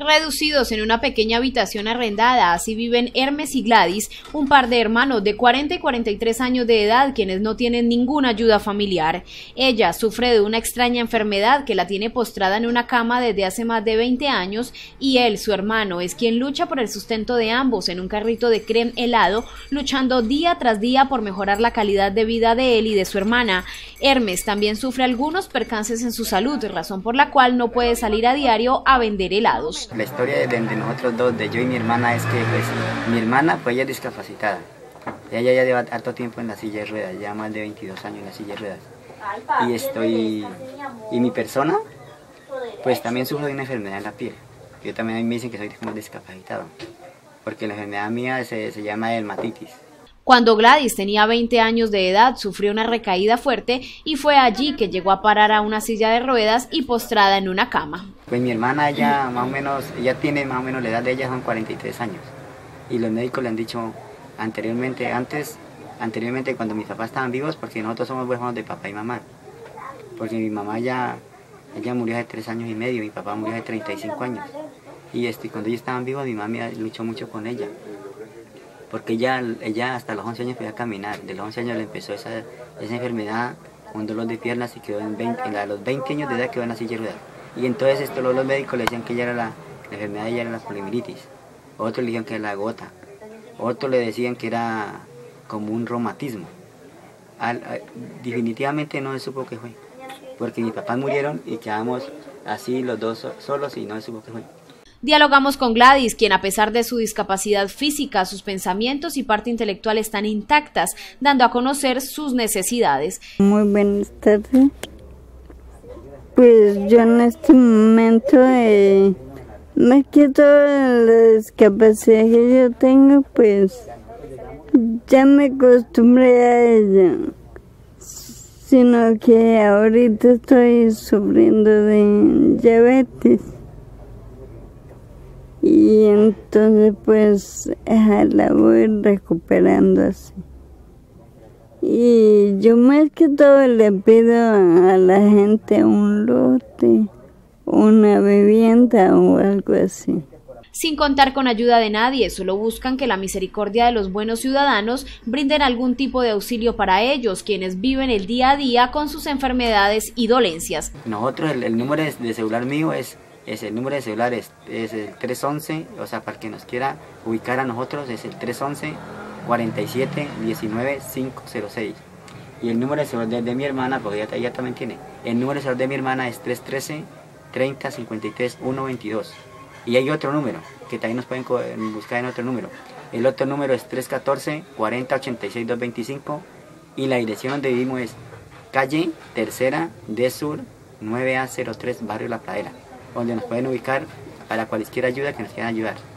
Reducidos en una pequeña habitación arrendada, así viven Hermes y Gladys, un par de hermanos de 40 y 43 años de edad, quienes no tienen ninguna ayuda familiar. Ella sufre de una extraña enfermedad que la tiene postrada en una cama desde hace más de 20 años y él, su hermano, es quien lucha por el sustento de ambos en un carrito de crème helado, luchando día tras día por mejorar la calidad de vida de él y de su hermana. Hermes también sufre algunos percances en su salud, razón por la cual no puede salir a diario a vender helados. La historia de nosotros dos, de yo y mi hermana, es que pues, mi hermana pues ella es discapacitada. Ella ya lleva harto tiempo en la silla de ruedas, ya más de 22 años en la silla de ruedas. Y mi persona, pues también sufro de una enfermedad en la piel. Yo también, a mí me dicen que soy como discapacitado, porque la enfermedad mía se llama dermatitis. Cuando Gladys tenía 20 años de edad, sufrió una recaída fuerte y fue allí que llegó a parar a una silla de ruedas y postrada en una cama. Pues mi hermana, ella tiene más o menos la edad de ella, son 43 años. Y los médicos le han dicho anteriormente cuando mis papás estaban vivos, porque nosotros somos huérfanos de papá y mamá. Porque mi mamá ella murió hace 3 años y medio, mi papá murió hace 35 años. Y cuando ellos estaban vivos, mi mamá luchó mucho con ella. Porque ella hasta los 11 años podía caminar. De los 11 años le empezó esa enfermedad, un dolor de piernas, y quedó a los 20 años de edad quedó en la silla de ruedas. Y entonces los médicos le decían que la enfermedad de ella era la poliomielitis. Otros le decían que era la gota. Otros le decían que era como un reumatismo. Definitivamente no se supo qué fue. Porque mis papás murieron y quedamos así los dos solos y no se supo qué fue. Dialogamos con Gladys, quien a pesar de su discapacidad física, sus pensamientos y parte intelectual están intactas, dando a conocer sus necesidades. Muy buenas tardes. Pues yo en este momento, más que toda la discapacidad que yo tengo, pues ya me acostumbré a ella. Sino que ahorita estoy sufriendo de diabetes. Y entonces pues la voy recuperando así. Y yo más que todo le pido a la gente un lote, una vivienda o algo así. Sin contar con ayuda de nadie, solo buscan que la misericordia de los buenos ciudadanos brinden algún tipo de auxilio para ellos, quienes viven el día a día con sus enfermedades y dolencias. Nosotros, el número de celular mío es el número de celular es el 311, o sea, para que nos quiera ubicar a nosotros es el 311 47 19 506. Y el número de celular de mi hermana, porque ella también tiene, el número de celular de mi hermana es 313 30 53 122. Y hay otro número, que también nos pueden buscar en otro número. El otro número es 314 40 86 225 y la dirección donde vivimos es calle Tercera de Sur 9A03, barrio La Pradera, donde nos pueden ubicar para cualquier ayuda que nos quieran ayudar.